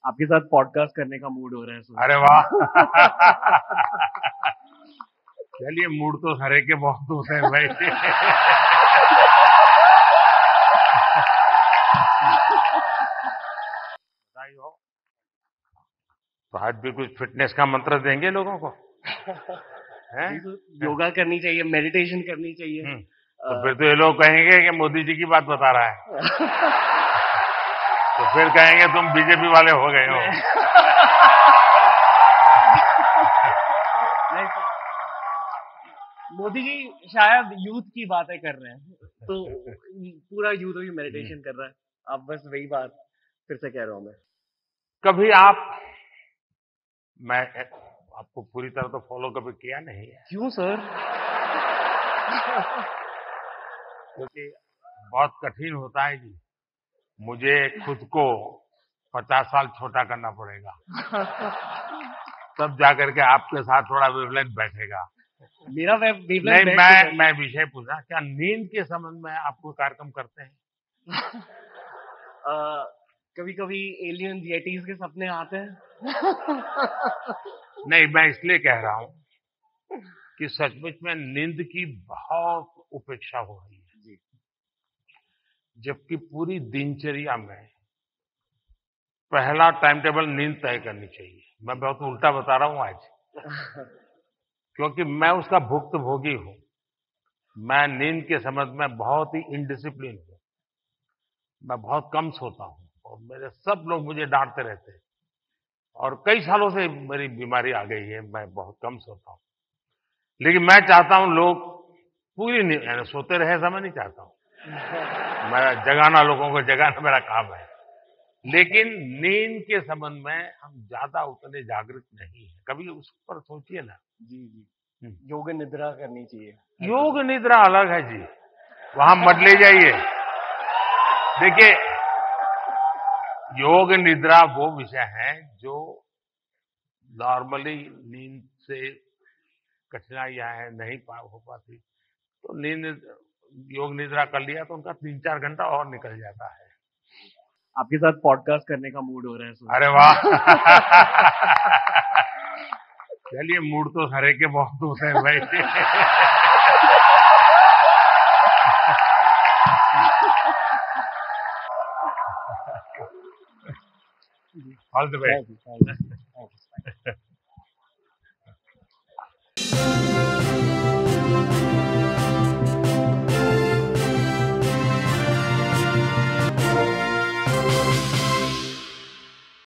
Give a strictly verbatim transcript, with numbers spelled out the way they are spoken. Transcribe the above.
आपके साथ पॉडकास्ट करने का मूड हो रहा है सर। अरे वाह। चलिए, मूड तो हरे के बहुत होते हैं भाई। बताइए, तो आज भी कुछ फिटनेस का मंत्र देंगे लोगों को? हैं? जी सर, योगा करनी चाहिए, मेडिटेशन करनी चाहिए। हम्म, तो फिर तो ये लोग कहेंगे कि मोदी जी की बात बता रहा है। तो फिर कहेंगे तुम बीजेपी वाले हो गए हो। नहीं सर, मोदी जी शायद यूथ की बातें कर रहे हैं, तो पूरा यूथ ही मेडिटेशन कर रहा है। आप बस वही बात फिर से कह रहा हूं मैं। कभी आप, मैं आपको पूरी तरह तो फॉलो कभी किया नहीं है, क्यों सर? क्योंकि बहुत कठिन होता है जी। मुझे खुद को पचास साल छोटा करना पड़ेगा, तब जाकर के आपके साथ थोड़ा वेवलेंथ बैठेगा। मेरा वेवलेंथ नहीं, बैठ मैं चुका है। मैं विषय पूछा, क्या नींद के संबंध में आप कोई कार्यक्रम करते हैं? कभी कभी एलियन येटीज के सपने आते हैं। नहीं, मैं इसलिए कह रहा हूं कि सचमुच में नींद की बहुत उपेक्षा हो रही है जी, जबकि पूरी दिनचर्या में पहला टाइम टेबल नींद तय करनी चाहिए। मैं बहुत उल्टा बता रहा हूं आज, क्योंकि मैं उसका भुक्तभोगी हूं। मैं नींद के संबंध में बहुत ही इनडिसिप्लिन हूं। मैं बहुत कम सोता हूं और मेरे सब लोग मुझे डांटते रहते हैं, और कई सालों से मेरी बीमारी आ गई है, मैं बहुत कम सोता हूं। लेकिन मैं चाहता हूं लोग पूरी नींद, यानी सोते रहे ऐसा मैं नहीं चाहता हूं। मैं जगाना, लोगों को जगाना मेरा काम है। लेकिन नींद के संबंध में हम ज्यादा उतने जागरूक नहीं है। कभी उस पर सोचिए ना। जी जी, योग निद्रा करनी चाहिए। योग निद्रा अलग है जी, वहां मत ले जाइए। देखिए, योग निद्रा वो विषय है जो नॉर्मली नींद से कठिनाइयां है, नहीं पा हो पाती, तो नींद, योग निद्रा कर लिया तो उनका तीन चार घंटा और निकल जाता है। आपके साथ पॉडकास्ट करने का मूड हो रहा है सर। अरे वाह। चलिए, मूड तो हरे के बहुत होते हैं भाई। All the best.